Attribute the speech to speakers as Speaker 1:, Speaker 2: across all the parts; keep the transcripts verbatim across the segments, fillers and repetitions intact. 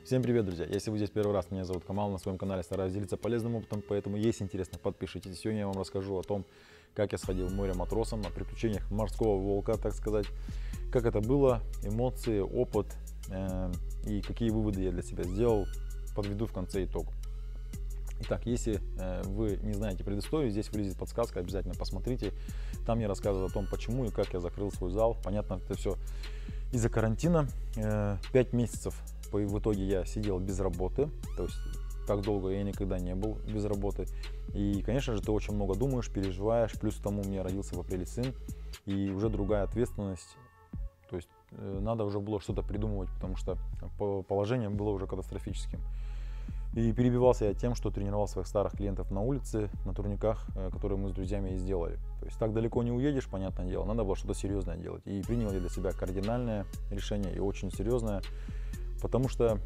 Speaker 1: Всем привет, друзья! Если вы здесь первый раз, меня зовут Камал, на своем канале стараюсь делиться полезным опытом, поэтому если интересно, подпишитесь. Сегодня я вам расскажу о том, как я сходил в море матросом, о приключениях морского волка, так сказать, как это было, эмоции, опыт э, и какие выводы я для себя сделал, подведу в конце итог. Итак, если э, вы не знаете предысторию, здесь вылезет подсказка, обязательно посмотрите. Там я рассказываю о том, почему и как я закрыл свой зал. Понятно, это все из-за карантина. Пять месяцев в итоге я сидел без работы, то есть так долго я никогда не был без работы. И, конечно же, ты очень много думаешь, переживаешь. Плюс к тому у меня родился в апреле сын, и уже другая ответственность. То есть э, надо уже было что-то придумывать, потому что положение было уже катастрофическим. И перебивался я тем, что тренировал своих старых клиентов на улице, на турниках, которые мы с друзьями и сделали. То есть так далеко не уедешь, понятное дело, надо было что-то серьезное делать. И принял я для себя кардинальное решение и очень серьезное, потому что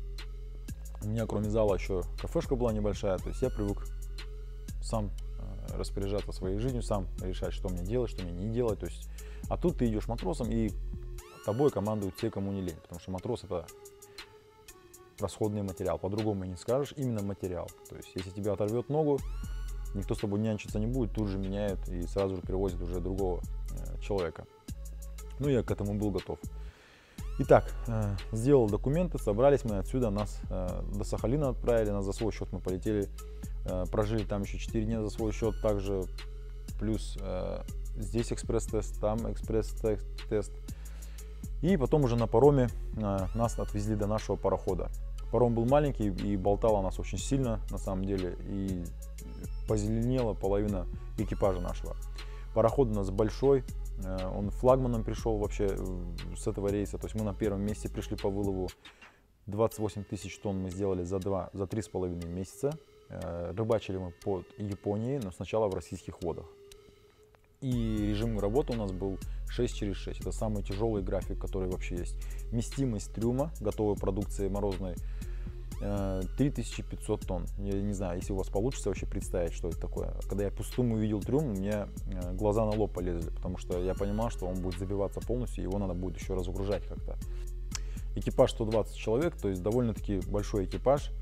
Speaker 1: у меня кроме зала еще кафешка была небольшая, то есть я привык сам распоряжаться своей жизнью, сам решать, что мне делать, что мне не делать. То есть, а тут ты идешь матросом, и тобой командуют те, кому не лень, потому что матрос — это расходный материал, по-другому не скажешь, именно материал. То есть если тебя оторвет ногу, никто с тобой нянчиться не будет, тут же меняют и сразу же перевозят уже другого э, человека. Ну, я к этому был готов. Итак, э, сделал документы, собрались мы отсюда, нас э, до Сахалина отправили, нас за свой счет мы полетели, э, прожили там еще четыре дня за свой счет, также плюс э, здесь экспресс-тест, там экспресс-тест. И потом уже на пароме э, нас отвезли до нашего парохода. Паром был маленький и болтало нас очень сильно, на самом деле, и позеленела половина экипажа нашего. Пароход у нас большой, э, он флагманом пришел вообще с этого рейса, то есть мы на первом месте пришли по вылову. двадцать восемь тысяч тонн мы сделали за, два, за три с половиной месяца. Э, рыбачили мы под Японией, но сначала в российских водах. И режим работы у нас был шесть через шесть. Это самый тяжелый график, который вообще есть. Вместимость трюма готовой продукции морозной три тысячи пятьсот тонн. Я не знаю, если у вас получится вообще представить, что это такое. Когда я пустым увидел трюм, у меня глаза на лоб полезли, потому что я понимал, что он будет забиваться полностью, его надо будет еще разгружать как-то. Экипаж сто двадцать человек, то есть довольно-таки большой экипаж.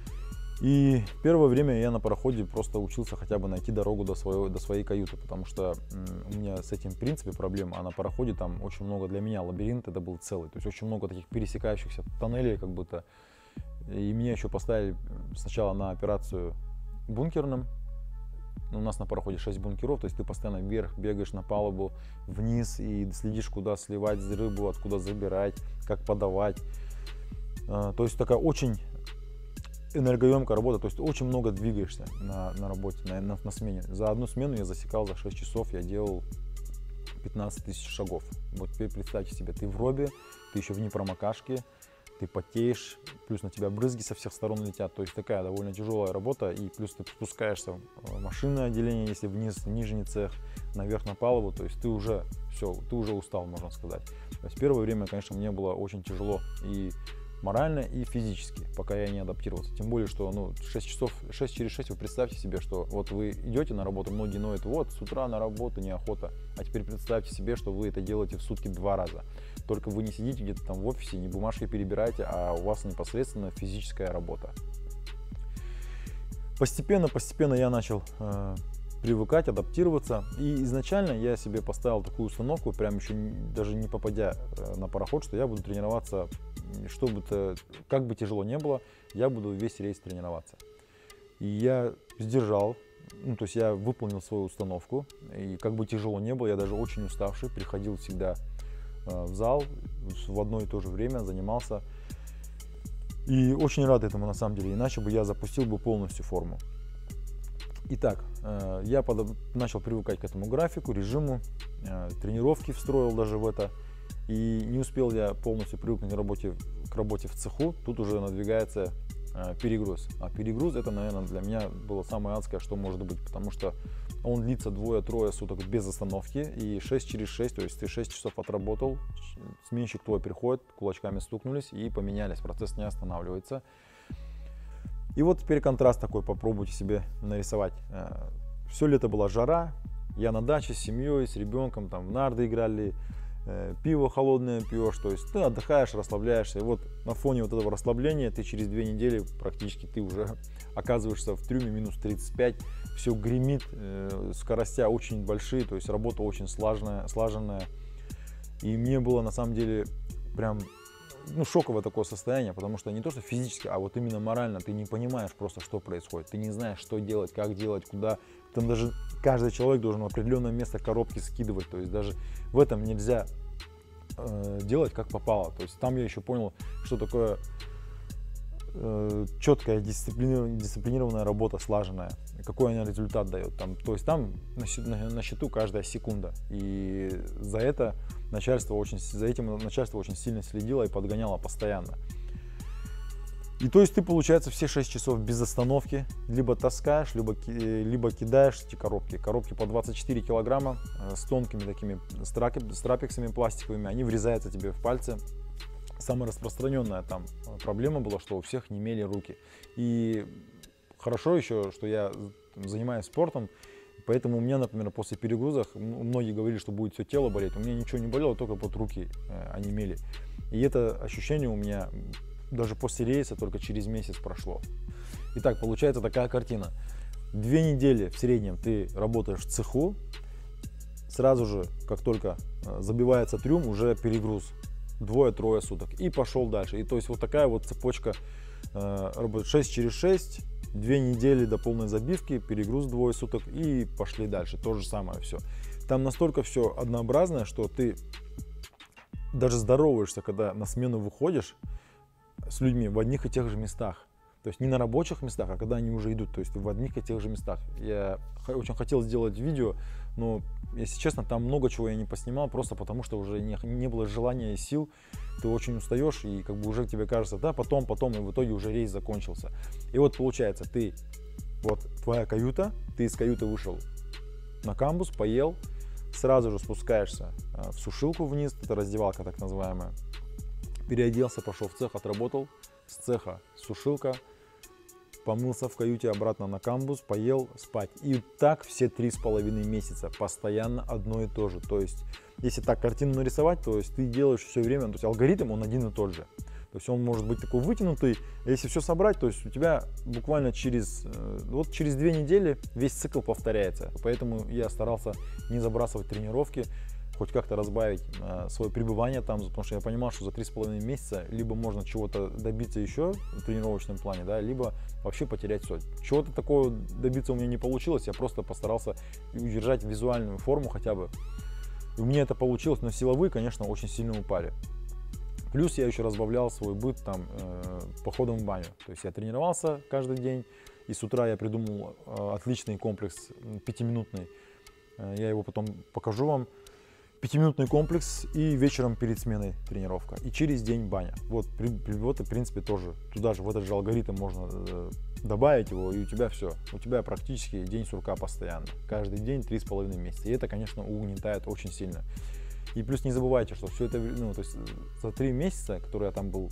Speaker 1: И первое время я на пароходе просто учился хотя бы найти дорогу до, своего, до своей каюты, потому что у меня с этим в принципе проблема, а на пароходе там очень много для меня лабиринт, это был целый, то есть очень много таких пересекающихся тоннелей как будто. И меня еще поставили сначала на операцию бункерным. У нас на пароходе шесть бункеров, то есть ты постоянно вверх бегаешь на палубу, вниз и следишь, куда сливать рыбу, откуда забирать, как подавать. То есть такая очень энергоемкая работа, то есть очень много двигаешься на, на работе, на, на, на смене. За одну смену я засекал, за шесть часов я делал пятнадцать тысяч шагов. Вот теперь представьте себе, ты в робе, ты еще в непромокашке, ты потеешь, плюс на тебя брызги со всех сторон летят, то есть такая довольно тяжелая работа, и плюс ты спускаешься в машинное отделение, если вниз, в нижний цех, наверх на палубу, то есть ты уже все, ты уже устал, можно сказать. То есть первое время, конечно, мне было очень тяжело и морально, и физически, пока я не адаптировался. Тем более, что ну, шесть часов, шесть через шесть, вы представьте себе, что вот вы идете на работу, многие ноют, вот с утра на работу, неохота. А теперь представьте себе, что вы это делаете в сутки два раза. Только вы не сидите где-то там в офисе, не бумажкой перебираете, а у вас непосредственно физическая работа. Постепенно, постепенно я начал э, привыкать, адаптироваться. И изначально я себе поставил такую установку, прям еще даже не попадя э, на пароход, что я буду тренироваться, чтобы -то, как бы тяжело не было, я буду весь рейс тренироваться. И я сдержал, ну, то есть я выполнил свою установку, и как бы тяжело не было, я даже очень уставший, приходил всегда э, в зал в одно и то же время, занимался. И очень рад этому на самом деле, иначе бы я запустил бы полностью форму. Итак, э, я под, начал привыкать к этому графику, режиму, э, тренировки встроил даже в это. И не успел я полностью привыкнуть к работе, к работе в цеху, тут уже надвигается э, перегруз. А перегруз — это, наверное, для меня было самое адское, что может быть, потому что он длится двое-трое суток без остановки, и шесть через шесть, то есть ты шесть часов отработал, сменщик твой приходит, кулачками стукнулись и поменялись, процесс не останавливается. И вот теперь контраст такой, попробуйте себе нарисовать. Все лето была жара, я на даче с семьей, с ребенком, там в нарды играли, э, пиво холодное пьешь, то есть ты отдыхаешь, расслабляешься. И вот на фоне вот этого расслабления ты через две недели практически ты уже оказываешься в трюме минус тридцать пять, все гремит, э, скоростя очень большие, то есть работа очень слаженная, слаженная. И мне было на самом деле прям ну, шоковое такое состояние, потому что не то, что физически, а вот именно морально ты не понимаешь просто, что происходит. Ты не знаешь, что делать, как делать, куда. Там даже каждый человек должен в определенное место коробки скидывать. То есть даже в этом нельзя э, делать как попало. То есть там я еще понял, что такое э, четкая дисциплинированная, дисциплинированная работа, слаженная. Какой она результат дает. Там, то есть там на, на, на счету каждая секунда. И за это начальство очень, за этим начальство очень сильно следило и подгоняло постоянно. И то есть ты, получается, все шесть часов без остановки либо таскаешь, либо, либо кидаешь эти коробки. Коробки по двадцать четыре килограмма с тонкими такими страпексами пластиковыми. Они врезаются тебе в пальцы. Самая распространенная там проблема была, что у всех немели руки. И хорошо еще, что я занимаюсь спортом, поэтому у меня, например, после перегрузок, многие говорили, что будет все тело болеть, у меня ничего не болело, только вот руки э, онемели. И это ощущение у меня даже после рейса только через месяц прошло. Итак, получается такая картина. Две недели в среднем ты работаешь в цеху, сразу же, как только забивается трюм, уже перегруз. Двое-трое суток. И пошел дальше. И то есть вот такая вот цепочка э, работает шесть через шесть. Две недели до полной забивки, перегруз двое суток и пошли дальше. То же самое все. Там настолько все однообразное, что ты даже здороваешься, когда на смену выходишь с людьми в одних и тех же местах. То есть не на рабочих местах, а когда они уже идут, то есть в одних и тех же местах. Я очень хотел сделать видео, но, если честно, там много чего я не поснимал, просто потому что уже не, не было желания и сил. Ты очень устаешь, и как бы уже тебе кажется, да, потом, потом, и в итоге уже рейс закончился. И вот получается, ты, вот твоя каюта, ты из каюты вышел на камбус, поел, сразу же спускаешься в сушилку вниз, это раздевалка так называемая, переоделся, пошел в цех, отработал, с цеха сушилка, помылся в каюте, обратно на камбус, поел, спать. И так все три с половиной месяца, постоянно одно и то же. То есть, если так картину нарисовать, то есть ты делаешь все время, то есть алгоритм он один и тот же. То есть он может быть такой вытянутый, а если все собрать, то есть у тебя буквально через, вот через две недели весь цикл повторяется. Поэтому я старался не забрасывать тренировки, хоть как-то разбавить э, свое пребывание там, потому что я понимал, что за три с половиной месяца либо можно чего-то добиться еще в тренировочном плане, да, либо вообще потерять все. Чего-то такого добиться у меня не получилось, я просто постарался удержать визуальную форму хотя бы. И у меня это получилось, но силовые, конечно, очень сильно упали. Плюс я еще разбавлял свой быт там э, походом в баню. То есть я тренировался каждый день, и с утра я придумал э, отличный комплекс пятиминутный. Э, я его потом покажу вам. Пятиминутный комплекс и вечером перед сменой тренировка. И через день баня. Вот, при, при, вот в принципе тоже туда же в этот же алгоритм можно э, добавить его, и у тебя все. У тебя практически день сурка постоянно. Каждый день три с половиной месяца. И это, конечно, угнетает очень сильно. И плюс не забывайте, что все это, ну, то есть за три месяца, которые я там был,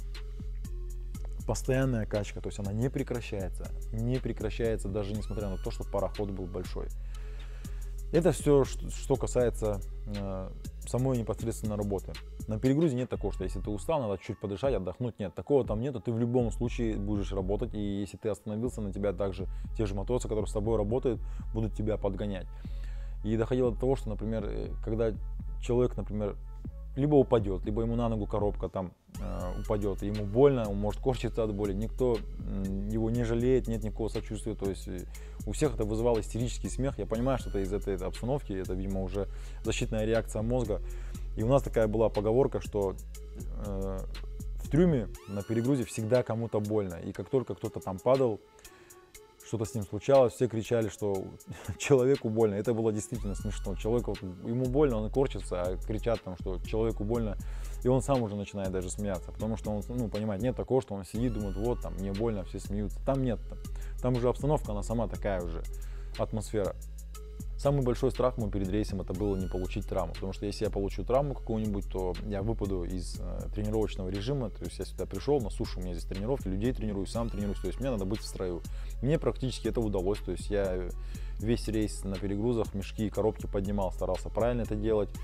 Speaker 1: постоянная качка, то есть она не прекращается. Не прекращается, даже несмотря на то, что пароход был большой. Это все, что касается э, самой непосредственно работы. На перегрузе нет такого, что если ты устал, надо чуть подышать, отдохнуть. Нет, такого там нету. Ты в любом случае будешь работать. И если ты остановился, на тебя также те же матросы, которые с тобой работают, будут тебя подгонять. И доходило до того, что, например, когда человек, например, либо упадет, либо ему на ногу коробка там э, упадет, и ему больно, он может корчиться от боли, никто э, его не жалеет, нет никакого сочувствия, то есть э, у всех это вызывало истерический смех. Я понимаю, что это из этой, этой обстановки, это, видимо, уже защитная реакция мозга. И у нас такая была поговорка, что э, в трюме на перегрузе всегда кому-то больно, и как только кто-то там падал, что-то с ним случалось, все кричали, что человеку больно. Это было действительно смешно. Человеку, ему больно, он корчится, а кричат там, что человеку больно. И он сам уже начинает даже смеяться, потому что он, ну, понимает, нет такого, что он сидит, думает, вот, там, мне больно, все смеются. Там нет. Там, там уже обстановка, она сама такая уже, атмосфера. Самый большой страх мой перед рейсом — это было не получить травму, потому что если я получу травму какую-нибудь, то я выпаду из э, тренировочного режима. То есть я сюда пришел, на суше у меня здесь тренировки, людей тренирую, сам тренируюсь, то есть мне надо быть в строю. Мне практически это удалось, то есть я весь рейс на перегрузах мешки и коробки поднимал, старался правильно это делать.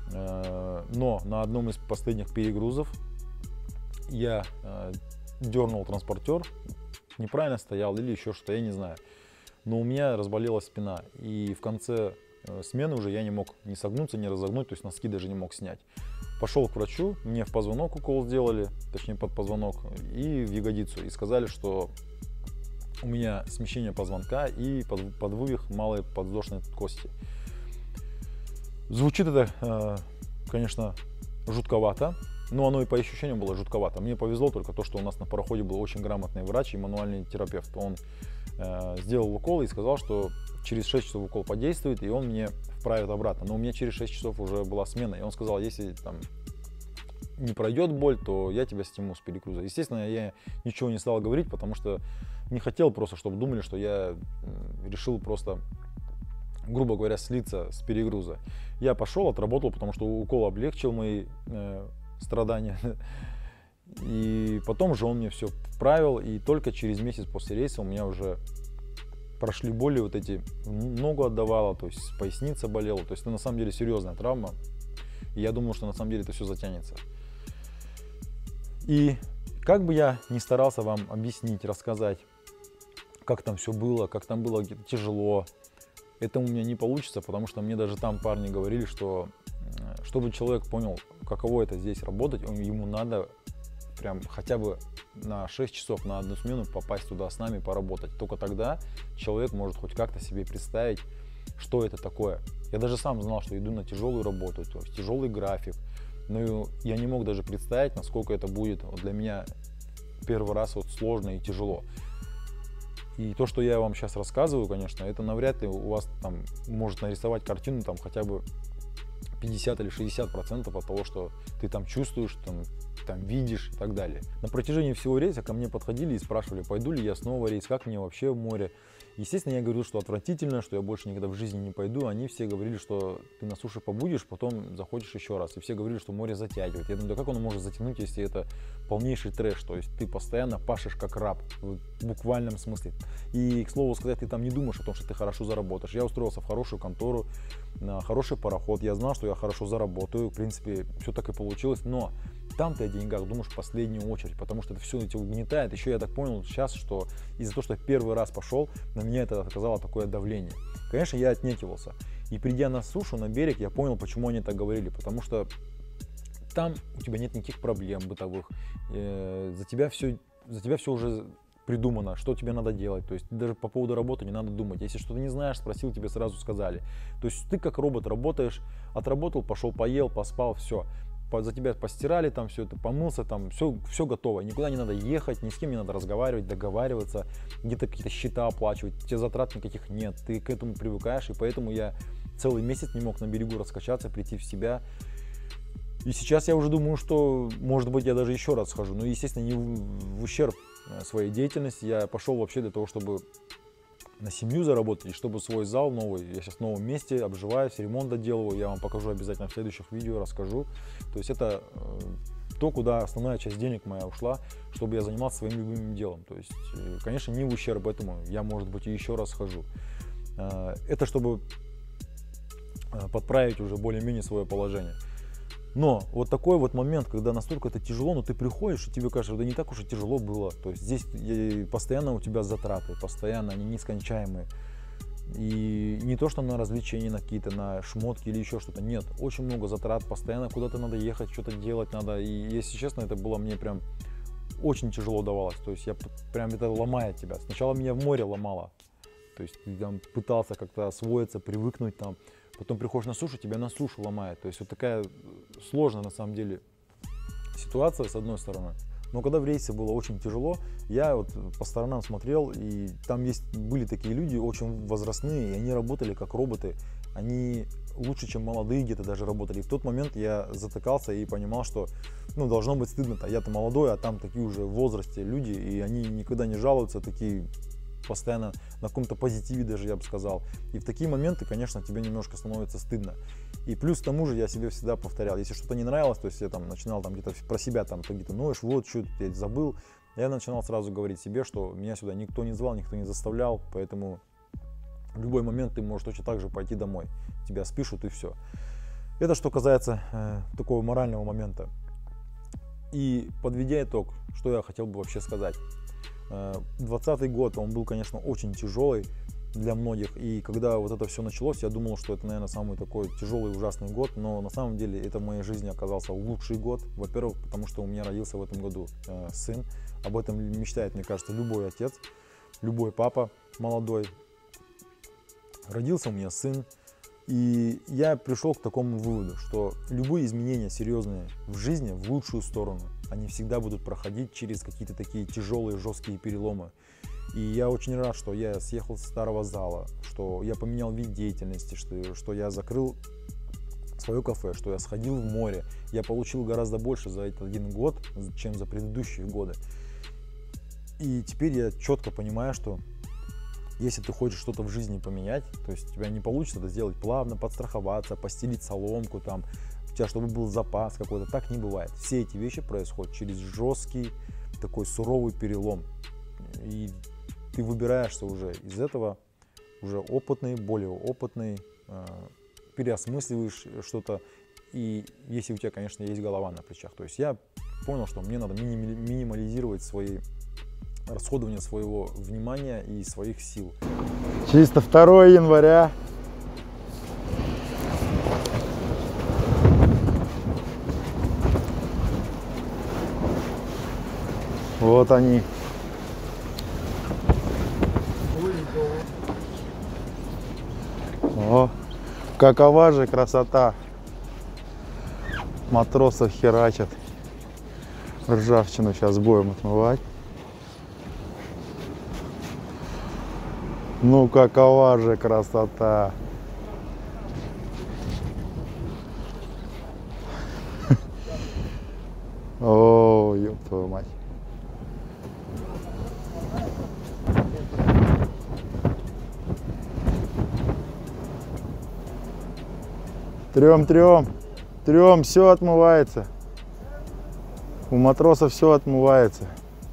Speaker 1: Но на одном из последних перегрузов я дернул транспортер, неправильно стоял или еще что-то, я не знаю. Но у меня разболелась спина, и в конце смены уже я не мог ни согнуться, ни разогнуть, то есть носки даже не мог снять. Пошел к врачу, мне в позвонок укол сделали, точнее под позвонок, и в ягодицу, и сказали, что у меня смещение позвонка и под, подвывих малой подвздошной кости. Звучит это, конечно, жутковато, но оно и по ощущениям было жутковато. Мне повезло только то, что у нас на пароходе был очень грамотный врач и мануальный терапевт. Он э, сделал укол и сказал, что через шесть часов укол подействует, и он мне вправит обратно. Но у меня через шесть часов уже была смена, и он сказал, если там не пройдет боль, то я тебя сниму с перегруза. Естественно, я ничего не стал говорить, потому что не хотел просто, чтобы думали, что я решил просто, грубо говоря, слиться с перегруза. Я пошел, отработал, потому что укол облегчил мои э, страдания. И потом же он мне все вправил, и только через месяц после рейса у меня уже прошли боли вот эти, ногу отдавало, то есть поясница болела, то есть это на самом деле серьезная травма. И я думал, что на самом деле это все затянется. И как бы я ни старался вам объяснить, рассказать, как там все было, как там было тяжело, это у меня не получится, потому что мне даже там парни говорили, что чтобы человек понял, каково это здесь работать, ему надо прям хотя бы на шесть часов, на одну смену попасть туда с нами, поработать. Только тогда человек может хоть как-то себе представить, что это такое. Я даже сам знал, что иду на тяжелую работу, то есть тяжелый график. Но я не мог даже представить, насколько это будет вот для меня первый раз вот сложно и тяжело. И то, что я вам сейчас рассказываю, конечно, это навряд ли у вас там может нарисовать картину там хотя бы пятьдесят или шестьдесят процентов от того, что ты там чувствуешь, там, там видишь и так далее. На протяжении всего рейса ко мне подходили и спрашивали, пойду ли я снова в рейс, как мне вообще в море. Естественно, я говорил, что отвратительно, что я больше никогда в жизни не пойду. Они все говорили, что ты на суше побудешь, потом заходишь еще раз. И все говорили, что море затягивает. Я думаю, да как оно может затянуть, если это полнейший трэш? То есть ты постоянно пашешь как раб, в буквальном смысле. И, к слову сказать, ты там не думаешь о том, что ты хорошо заработаешь. Я устроился в хорошую контору, на хороший пароход. Я знал, что я хорошо заработаю. В принципе, все так и получилось. Но там ты о деньгах думаешь в последнюю очередь, потому что это все тебя угнетает. Еще я так понял сейчас, что из-за того, что я первый раз пошел, на меня это оказало такое давление. Конечно, я отнекивался. И придя на сушу, на берег, я понял, почему они так говорили. Потому что там у тебя нет никаких проблем бытовых. Э, за тебя все, за тебя все уже придумано, что тебе надо делать. То есть даже по поводу работы не надо думать. Если что-то не знаешь, спросил, тебе сразу сказали. То есть ты как робот работаешь, отработал, пошел, поел, поспал, все. За тебя постирали, там все это, помылся, там все, все готово. Никуда не надо ехать, ни с кем не надо разговаривать, договариваться, где-то какие-то счета оплачивать, тебе затрат никаких нет, ты к этому привыкаешь, и поэтому я целый месяц не мог на берегу раскачаться, прийти в себя. И сейчас я уже думаю, что, может быть, я даже еще раз схожу, но, естественно, не в, в ущерб своей деятельности. Я пошел вообще для того, чтобы на семью заработать, и чтобы свой зал новый, я сейчас в новом месте обживаюсь, ремонт доделываю, я вам покажу обязательно в следующих видео, расскажу. То есть это э, то, куда основная часть денег моя ушла, чтобы я занимался своим любимым делом. То есть, э, конечно, не в ущерб этому, я, может быть, и еще раз схожу. Э, это чтобы э, подправить уже более-менее свое положение. Но вот такой вот момент, когда настолько это тяжело, но ты приходишь, и тебе кажется, да не так уж и тяжело было. То есть здесь постоянно у тебя затраты, постоянно они нескончаемые. И не то, что на развлечения, на какие-то, на шмотки или еще что-то. Нет, очень много затрат, постоянно куда-то надо ехать, что-то делать надо. И если честно, это было мне прям очень тяжело давалось. То есть я прям это ломает тебя. Сначала меня в море ломало. То есть ты там пытался как-то освоиться, привыкнуть там. Потом приходишь на сушу, тебя на сушу ломает. То есть вот такая сложная на самом деле ситуация с одной стороны. Но когда в рейсе было очень тяжело, я вот по сторонам смотрел, и там есть, были такие люди очень возрастные, и они работали как роботы. Они лучше, чем молодые где-то даже работали. И в тот момент я затыкался и понимал, что ну, должно быть стыдно-то. Я-то молодой, а там такие уже в возрасте люди, и они никогда не жалуются, такие постоянно на каком-то позитиве даже, я бы сказал. И в такие моменты, конечно, тебе немножко становится стыдно. И плюс к тому же я себе всегда повторял, если что-то не нравилось, то есть я там начинал там где-то про себя там где-то ноешь, вот что я забыл, я начинал сразу говорить себе, что меня сюда никто не звал, никто не заставлял, поэтому в любой момент ты можешь точно так же пойти домой, тебя спишут и все. Это что касается э, такого морального момента. И подведя итог, что я хотел бы вообще сказать. двадцатый год, он был, конечно, очень тяжелый для многих. И когда вот это все началось, я думал, что это, наверное, самый такой тяжелый, ужасный год. Но на самом деле это в моей жизни оказался лучший год. Во-первых, потому что у меня родился в этом году э, сын. Об этом мечтает, мне кажется, любой отец, любой папа молодой. Родился у меня сын. И я пришел к такому выводу, что любые изменения серьезные в жизни в лучшую сторону, они всегда будут проходить через какие-то такие тяжелые, жесткие переломы. И я очень рад, что я съехал с старого зала, что я поменял вид деятельности, что, что я закрыл свое кафе, что я сходил в море. Я получил гораздо больше за этот один год, чем за предыдущие годы. И теперь я четко понимаю, что если ты хочешь что-то в жизни поменять, то есть у тебя не получится это сделать плавно, подстраховаться, постелить соломку, там, у тебя чтобы был запас какой-то, так не бывает. Все эти вещи происходят через жесткий, такой суровый перелом. И ты выбираешься уже из этого, уже опытный, более опытный, э, переосмысливаешь что-то. И если у тебя, конечно, есть голова на плечах. То есть я понял, что мне надо минимализировать свои расходование своего внимания и своих сил.
Speaker 2: Чисто второе января. Вот они. О, какова же красота. Матросов херачат. Ржавчину сейчас будем отмывать. Ну какова же красота! О, ёб твою мать! Трем, трем, трем, все отмывается. У матросов все отмывается.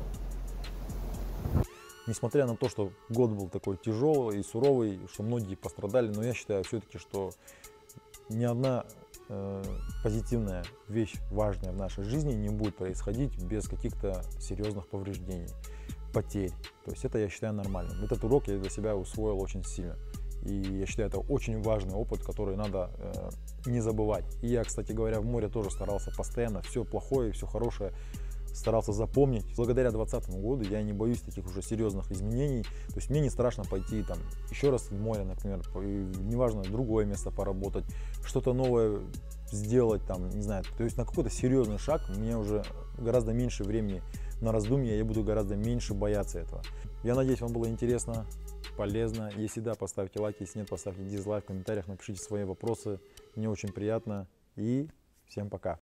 Speaker 1: Несмотря на то, что год был такой тяжелый и суровый, что многие пострадали, но я считаю все-таки, что ни одна э, позитивная вещь, важная в нашей жизни, не будет происходить без каких-то серьезных повреждений, потерь. То есть это я считаю нормальным. Этот урок я для себя усвоил очень сильно. И я считаю, это очень важный опыт, который надо э, не забывать. И я, кстати говоря, в море тоже старался постоянно все плохое, все хорошее старался запомнить. Благодаря двадцатому году я не боюсь таких уже серьезных изменений. То есть мне не страшно пойти там еще раз в море, например, неважно, другое место поработать, что-то новое сделать, там, не знаю. То есть на какой-то серьезный шаг у меня уже гораздо меньше времени на раздумья, я буду гораздо меньше бояться этого. Я надеюсь, вам было интересно, полезно. Если да, поставьте лайк, если нет, поставьте дизлайк, в комментариях напишите свои вопросы. Мне очень приятно. И всем пока.